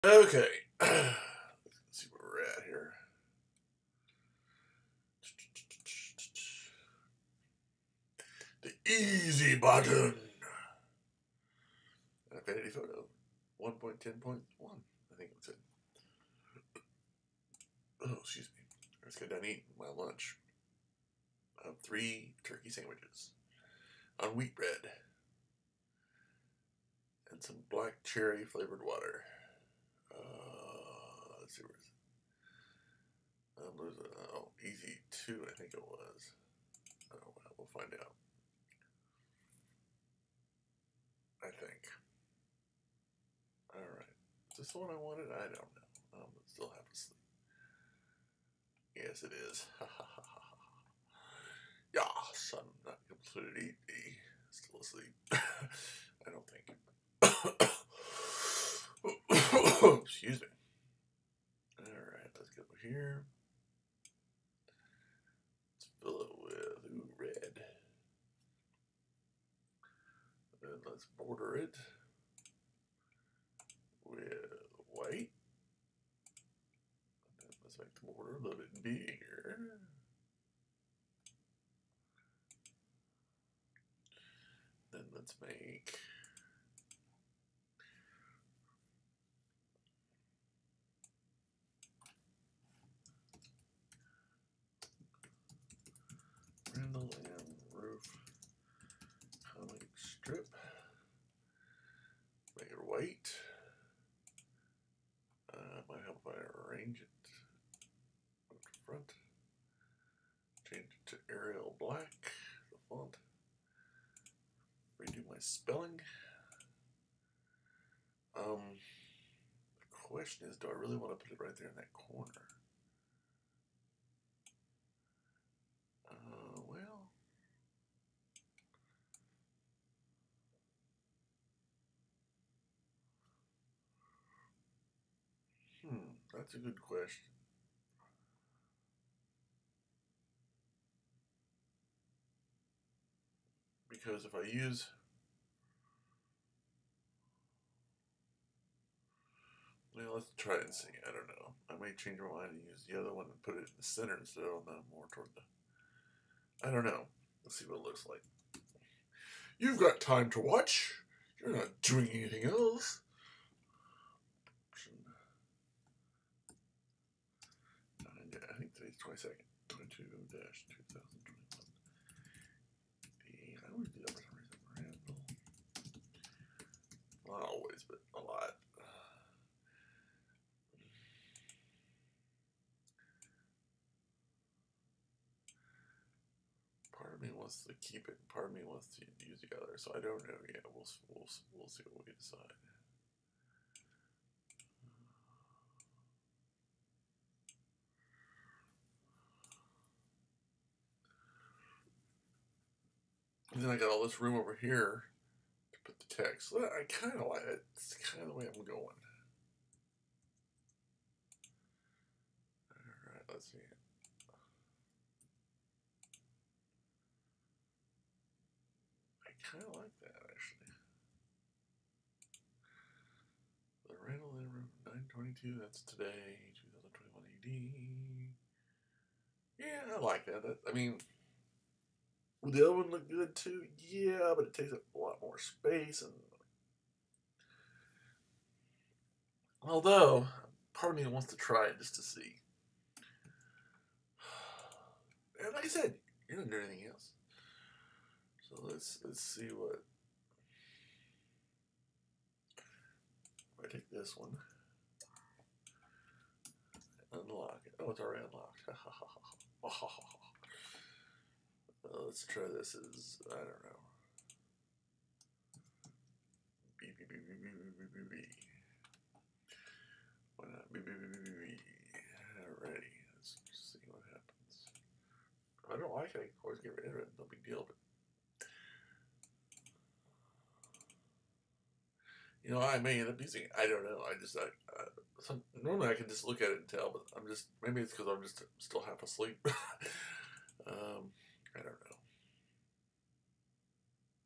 Okay. Let's see where we're at here. The easy button. Vanity photo 1.10.1. I think that's it. Oh, excuse me. Let's go down and eat my lunch. 3 turkey sandwiches on wheat bread and some black cherry flavored water. Let's see where there's easy 2, I think it was. Oh, well, we'll find out. I think. All right. Is this the one I wanted? I don't know. I'm still half asleep. Yes, it is. Yeah, son, not completely still asleep. I don't think. Excuse me. All right, let's go here. Let's fill it with red. And let's border it with white. And let's make the border a little bit bigger. Then let's make Randall and Roof comic strip. Make it white. Might help if I arrange it. Move to front. Change it to Arial Black, the font. Redo my spelling. The question is, do I really want to put it right there in that corner? Well, that's a good question. Because if I use, well, let's try it and see. I don't know. I may change my mind and use the other one and put it in the center instead of more toward the, I don't know. Let's see what it looks like. You've got time to watch. You're not doing anything else. I think today's 22nd, 22-2021. I always do that for some reason. Randall. Not always, but a lot. Part of me wants to keep it, part of me wants to use the other, so I don't know yet. We'll see what we decide. And then I got all this room over here to put the text. I kind of like it. It's kind of the way I'm going. All right, let's see. I kind of like that, actually. The Randall in room 922, that's today, 2021 AD. Yeah, I like that. I mean, would the other one look good too? Yeah, but it takes up a lot more space. And although, part of me wants to try it just to see. And like I said, you're not doing anything else. So let's see what. If I take this one, unlock it. Oh, it's already unlocked. Let's try this as, I don't know. B. Why not? B. Alrighty, let's see what happens. If I don't like it, I can always get rid of it. No big deal. But you know, I may end up using it. I don't know. Normally I can just look at it and tell, but maybe it's because I'm just still half asleep. I don't know.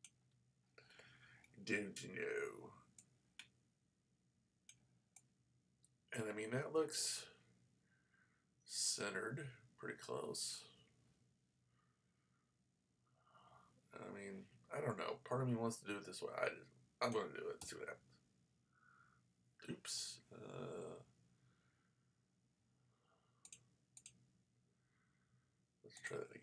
Don't you know? And I mean, that looks centered pretty close. I mean, I don't know. Part of me wants to do it this way. I'm going to do it. See what happens. Oops. Let's try that again.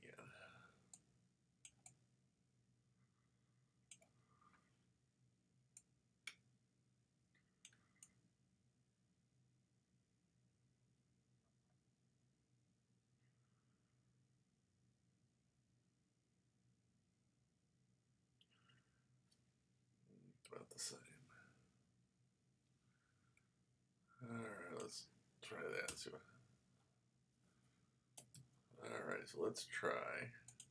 About the same. Alright, let's try that. See what... Alright, so let's try.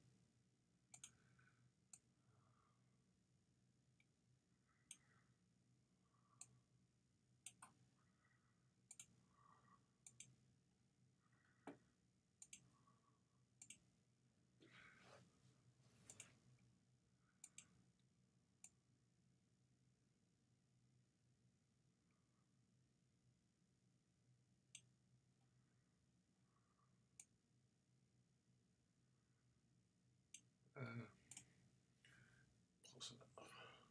Close enough.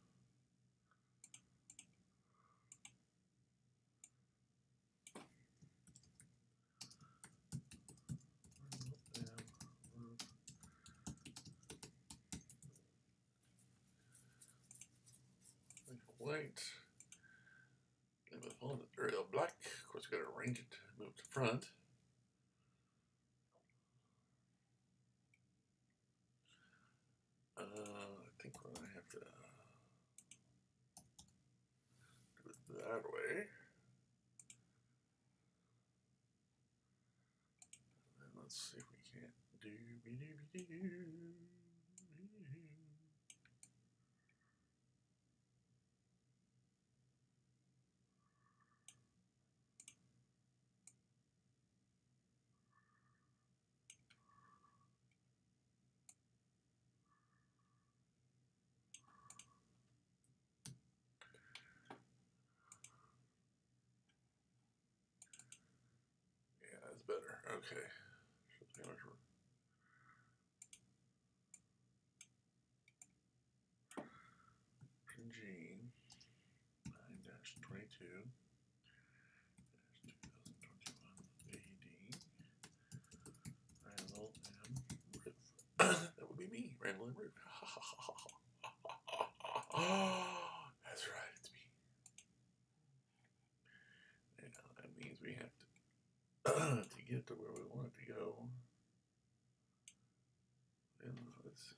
White. Name of the font is Arial Black. Of course, we got to arrange it to move to front. I think we're going to have to do it that way. And let's see if we can't do. Yeah, that's better. Okay. Gene 9-22 2021 AD Randall M. Riff. That would be me, Randall M. Riff. That's right, it's me. Yeah, that means we have to get to where we want it to go. And let's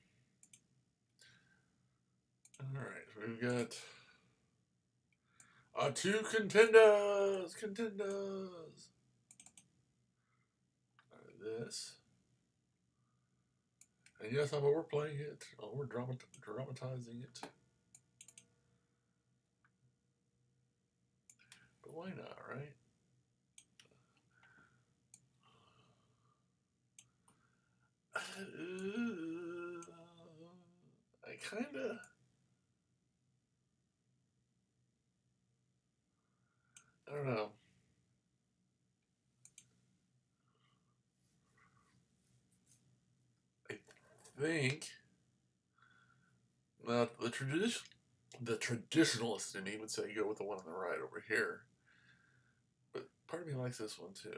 all right, so we've got Two contenders. Contenders. This. And yes, I'm overplaying it. Over dramatizing it. But why not, right? I kinda. I don't know. I think. Now, the traditionalist didn't even say go with the one on the right over here. But part of me likes this one too.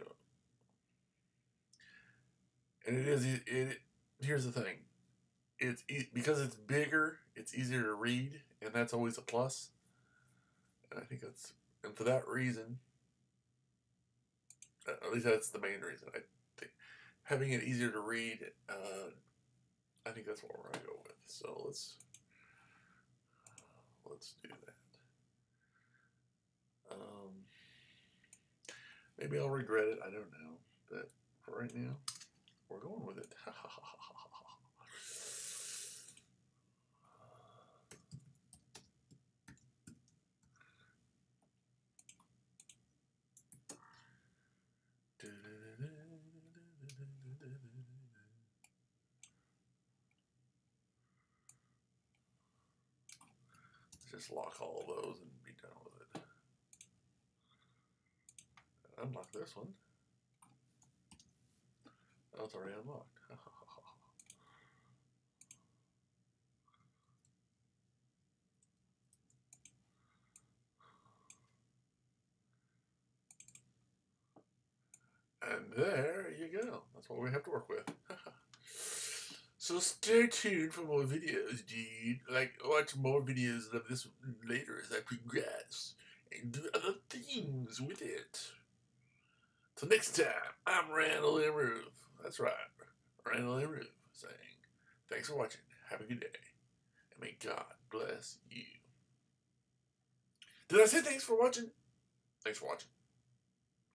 And it is. Here's the thing. It's because it's bigger. It's easier to read, and that's always a plus. And I think that's, and for that reason, at least that's the main reason. I think having it easier to read. I think that's what we're gonna go with. So let's do that. Maybe I'll regret it. I don't know. But for right now, we're going with it. Just lock all of those and be done with it. Unlock this one. Oh, it's already unlocked. And there you go. That's what we have to work with. So stay tuned for more videos, dude. Like, watch more videos of this later as I progress and do other things with it. Till next time, I'm Randall M. Roof. That's right, Randall M. Roof saying, thanks for watching. Have a good day. And may God bless you. Did I say thanks for watching? Thanks for watching.